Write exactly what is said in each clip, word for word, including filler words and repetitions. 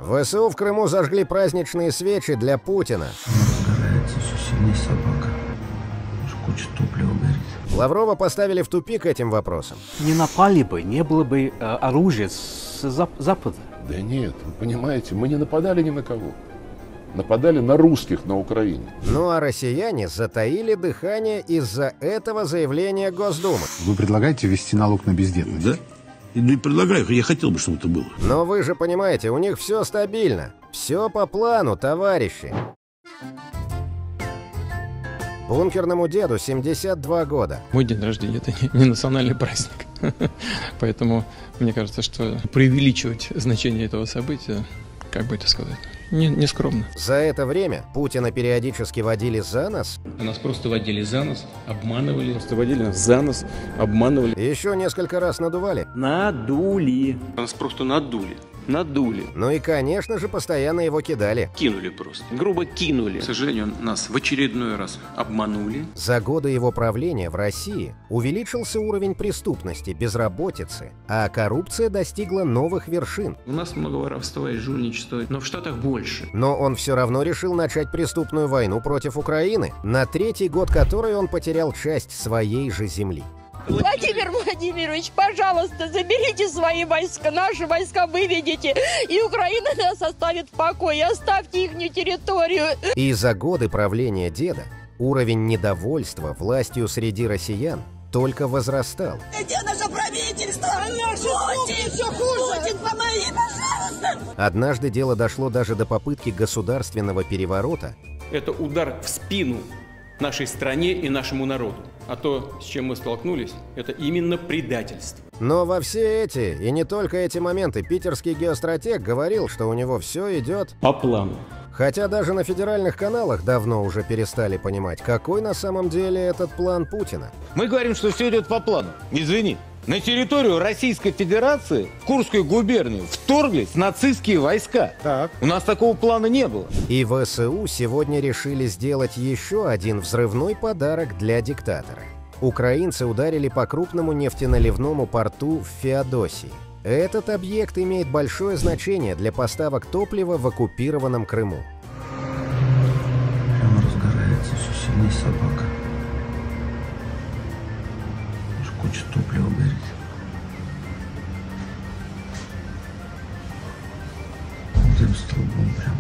ВСУ в Крыму зажгли праздничные свечи для Путина. Разгорается все сильнее собака. Уж куча топлива горит. Лаврова поставили в тупик этим вопросом. Не напали бы, не было бы э, оружия с зап Запада. Да нет, вы понимаете, мы не нападали ни на кого. Нападали на русских на Украине. Ну а россияне затаили дыхание из-за этого заявления Госдумы. Вы предлагаете ввести налог на бездетность? Да. Не предлагаю, я хотел бы, чтобы это было. Но вы же понимаете, у них все стабильно. Все по плану, товарищи. Бункерному деду семьдесят два года. Мой день рождения – это не, не национальный праздник. Поэтому мне кажется, что преувеличивать значение этого события, как бы это сказать, не, не скромно. За это время Путина периодически водили за нос. Нас просто водили за нос, обманывали. Просто водили нас за нос, обманывали. Еще несколько раз надували. Надули. Нас просто надули. Надули. Ну и, конечно же, постоянно его кидали. Кинули просто. Грубо кинули. К сожалению, нас в очередной раз обманули. За годы его правления в России увеличился уровень преступности, безработицы, а коррупция достигла новых вершин. У нас много воровства и жульничества, но в Штатах больше. Но он все равно решил начать преступную войну против Украины, на третий год которой он потерял часть своей же земли. Владимир Владимирович, пожалуйста, заберите свои войска, наши войска выведите, и Украина нас оставит в покое, оставьте их территорию. И за годы правления деда уровень недовольства властью среди россиян только возрастал. Где наше правительство? Путин, все хуже. Путин, помоги, пожалуйста. Однажды дело дошло даже до попытки государственного переворота. Это удар в спину нашей стране и нашему народу. А то, с чем мы столкнулись, это именно предательство. Но во все эти, и не только эти моменты, питерский геостратег говорил, что у него все идет по плану. Хотя даже на федеральных каналах давно уже перестали понимать, какой на самом деле этот план Путина. Мы говорим, что все идет по плану. Извини. На территорию Российской Федерации, в Курскую губернию, вторглись нацистские войска. Так. У нас такого плана не было. И ВСУ сегодня решили сделать еще один взрывной подарок для диктатора. Украинцы ударили по крупному нефтеналивному порту в Феодосии. Этот объект имеет большое значение для поставок топлива в оккупированном Крыму. Прямо разгорается все сильнее собака. Уж куча топлива горит. Дым столбом прямо.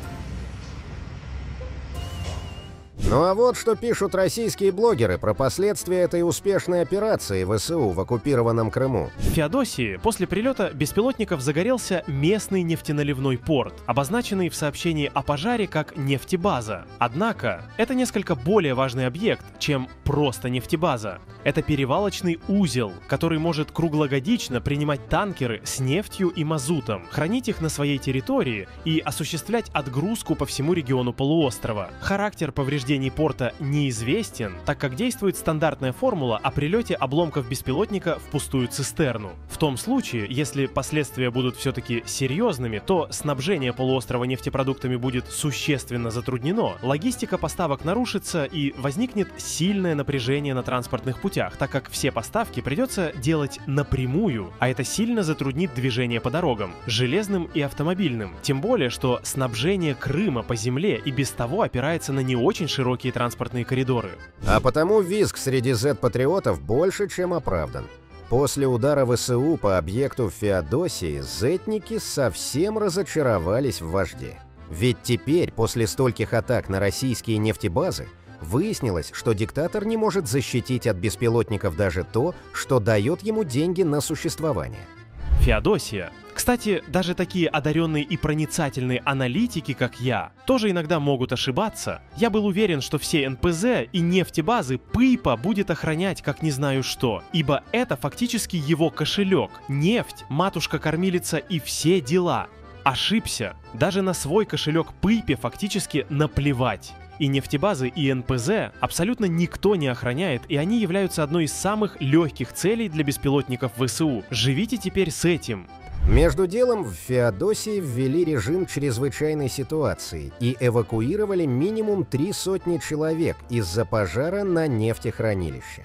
Ну а вот что пишут российские блогеры про последствия этой успешной операции ВСУ в оккупированном Крыму. В Феодосии после прилета беспилотников загорелся местный нефтеналивной порт, обозначенный в сообщении о пожаре как нефтебаза. Однако, это несколько более важный объект, чем просто нефтебаза. Это перевалочный узел, который может круглогодично принимать танкеры с нефтью и мазутом, хранить их на своей территории и осуществлять отгрузку по всему региону полуострова. Характер повреждений порта неизвестен, так как действует стандартная формула о прилете обломков беспилотника в пустую цистерну. В том случае, если последствия будут все-таки серьезными, то снабжение полуострова нефтепродуктами будет существенно затруднено, логистика поставок нарушится и возникнет сильное напряжение на транспортных путях, так как все поставки придется делать напрямую, а это сильно затруднит движение по дорогам, железным и автомобильным. Тем более, что снабжение Крыма по земле и без того опирается на не очень широкие транспортные коридоры. А потому визг среди зет-патриотов больше, чем оправдан. После удара ВСУ по объекту в Феодосии зетники совсем разочаровались в вожде. Ведь теперь, после стольких атак на российские нефтебазы, выяснилось, что диктатор не может защитить от беспилотников даже то, что дает ему деньги на существование. Феодосия. Кстати, даже такие одаренные и проницательные аналитики, как я, тоже иногда могут ошибаться. Я был уверен, что все эн пэ зэ и нефтебазы Пыпа будет охранять как не знаю что, ибо это фактически его кошелек, нефть, матушка-кормилица и все дела. Ошибся. Даже на свой кошелек Пыпе фактически наплевать. И нефтебазы, и эн пэ зэ абсолютно никто не охраняет, и они являются одной из самых легких целей для беспилотников ВСУ. Живите теперь с этим. Между делом в Феодосии ввели режим чрезвычайной ситуации и эвакуировали минимум три сотни человек из-за пожара на нефтехранилище.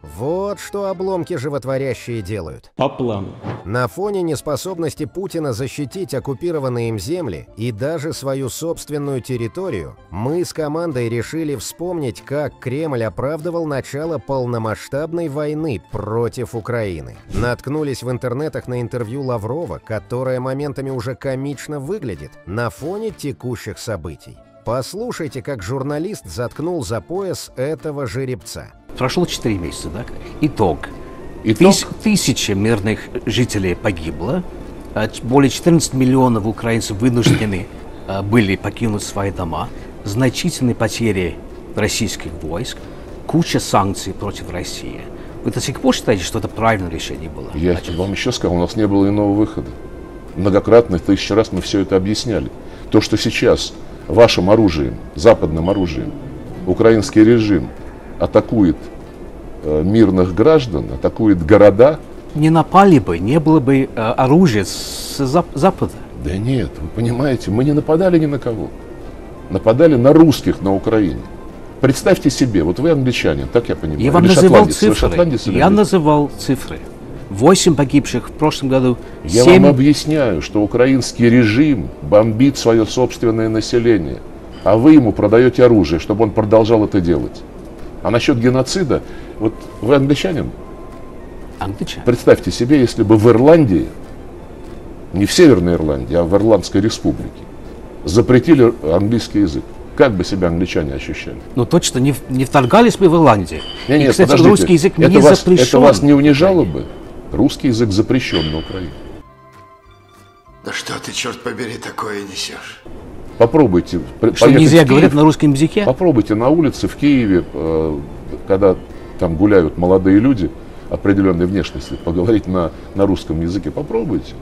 Вот что обломки животворящие делают. По плану. На фоне неспособности Путина защитить оккупированные им земли и даже свою собственную территорию, мы с командой решили вспомнить, как Кремль оправдывал начало полномасштабной войны против Украины. Наткнулись в интернетах на интервью Лаврова, которое моментами уже комично выглядит на фоне текущих событий. Послушайте, как журналист заткнул за пояс этого жеребца. Прошло четыре месяца, да? Итог. Итог? Тыс, тысячи мирных жителей погибло, более четырнадцати миллионов украинцев вынуждены были покинуть свои дома, значительные потери российских войск, куча санкций против России. Вы до сих пор считаете, что это правильное решение было? Я Значит, вам еще сказал, у нас не было иного выхода. Многократно, тысячи раз мы все это объясняли. То, что сейчас вашим оружием, западным оружием, украинский режим атакует э, мирных граждан, атакует города. Не напали бы, не было бы э, оружия с зап Запада. Да нет, вы понимаете, мы не нападали ни на кого. Нападали на русских на Украине. Представьте себе, вот вы англичанин, так я понимаю. Я вам или называл шотландец, цифры. Я называл цифры. Восемь погибших в прошлом году. Я семь... вам объясняю, что украинский режим бомбит свое собственное население, а вы ему продаете оружие, чтобы он продолжал это делать. А насчет геноцида, вот вы англичанин? Англичанин. Представьте себе, если бы в Ирландии, не в Северной Ирландии, а в Ирландской республике, запретили английский язык. Как бы себя англичане ощущали? Ну точно не, не вторгались бы в Ирландию. Не, нет, и, кстати, подождите, русский язык это не вас, запрещен. Это вас не унижало бы? Русский язык запрещен на Украине. Да что ты, черт побери, такое несешь? Попробуйте. Что нельзя говорить на русском языке? Попробуйте на улице в Киеве, когда там гуляют молодые люди определенной внешности, поговорить на, на русском языке. Попробуйте.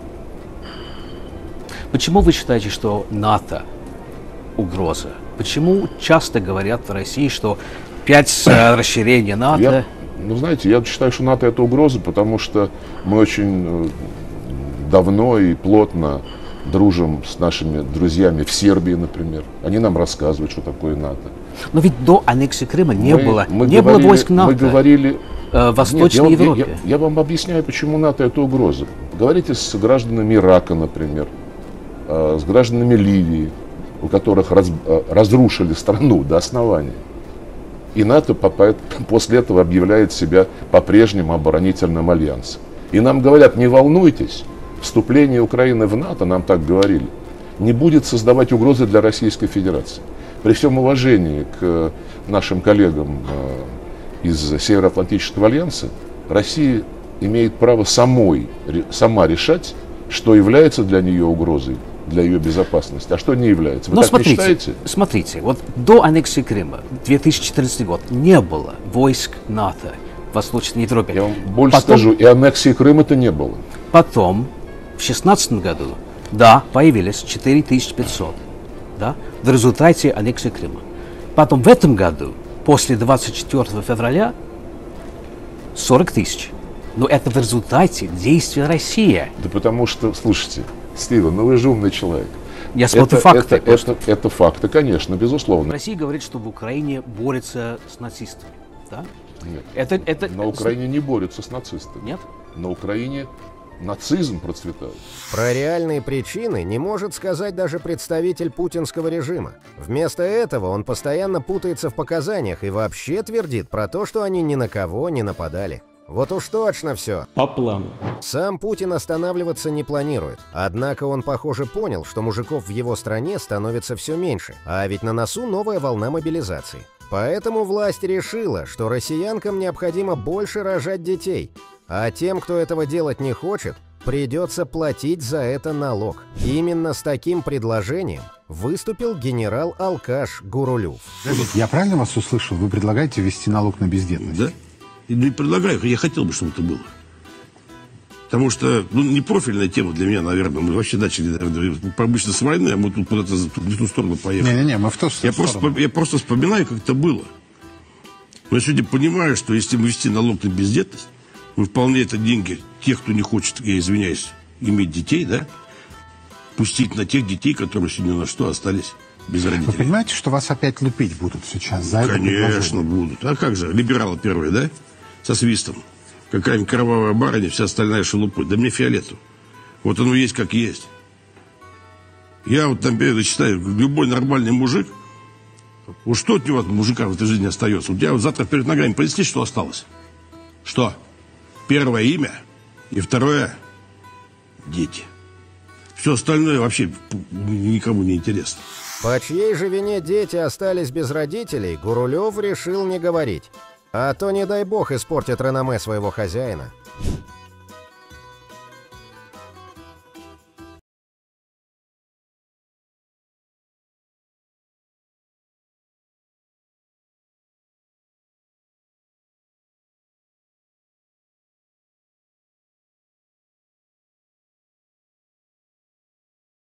Почему вы считаете, что НАТО угроза? Почему часто говорят в России, что пять расширения НАТО? Я, ну, знаете, я считаю, что НАТО это угроза, потому что мы очень давно и плотно дружим с нашими друзьями в Сербии, например. Они нам рассказывают, что такое НАТО. Но ведь до аннексии Крыма не мы, было, мы не говорили, было войск НАТО мы говорили, э, в Восточной Нет, я, Европе. Я, я, я вам объясняю, почему НАТО это угроза. Говорите с гражданами Ирака, например, э, с гражданами Ливии, у которых раз, э, разрушили страну до основания. И НАТО после этого объявляет себя по-прежнему оборонительным альянсом. И нам говорят, не волнуйтесь, вступление Украины в НАТО, нам так говорили, не будет создавать угрозы для Российской Федерации. При всем уважении к нашим коллегам из Североатлантического альянса, Россия имеет право самой, сама решать, что является для нее угрозой, для ее безопасности, а что не является. Вы Но так смотрите, не считаете? Смотрите, вот до аннексии Крыма, две тысячи четырнадцатый год, не было войск НАТО в Восточной Европе. Я вам больше Потом, скажу, и аннексии Крыма-то не было. Потом, в две тысячи шестнадцатом году, да, появились четыре тысячи пятьсот, да, в результате аннексии Крыма. Потом в этом году, после двадцать четвёртого февраля, сорок тысяч. Но это в результате действия России. Да потому что, слушайте, Стивен, ну вы же умный человек. Я смотрю это, факты. Это, это, это факты, конечно, безусловно. Россия говорит, что в Украине борется с нацистами. Да? Нет. Это, это, на Украине не борются с нацистами. Нет? На Украине нацизм процветает. Про реальные причины не может сказать даже представитель путинского режима. Вместо этого он постоянно путается в показаниях и вообще твердит про то, что они ни на кого не нападали. Вот уж точно все. По плану. Сам Путин останавливаться не планирует. Однако он, похоже, понял, что мужиков в его стране становится все меньше. А ведь на носу новая волна мобилизации. Поэтому власть решила, что россиянкам необходимо больше рожать детей. А тем, кто этого делать не хочет, придется платить за это налог. Именно с таким предложением выступил генерал-алкаш Гурулев. Я правильно вас услышал? Вы предлагаете ввести налог на бездетность? Да. И не предлагаю, я хотел бы, чтобы это было. Потому что, ну, не профильная тема для меня, наверное. Мы вообще начали, наверное, обычно с войны, а мы тут куда-то в ту сторону поехали. Не-не-не, мы в ту я сторону. Просто, я просто вспоминаю, как это было. Но я сегодня понимаю, что если мы ввести налог на бездетность, мы вполне это деньги тех, кто не хочет, я извиняюсь, иметь детей, да, пустить на тех детей, которые сегодня на что остались без родителей. Вы понимаете, что вас опять лупить будут сейчас за это? Конечно, будут. А как же, либералы первые, да? со свистом. Какая-нибудь кровавая барыня, вся остальная шелупа. Да мне фиолетово. Вот оно есть как есть. Я вот там перед считаю, любой нормальный мужик, вот что от него, от мужика в этой жизни остается? У тебя вот завтра перед ногами поясни, что осталось. Что? Первое имя и второе – дети. Все остальное вообще никому не интересно. По чьей же вине дети остались без родителей, Гурулев решил не говорить. А то, не дай бог, испортит реноме своего хозяина.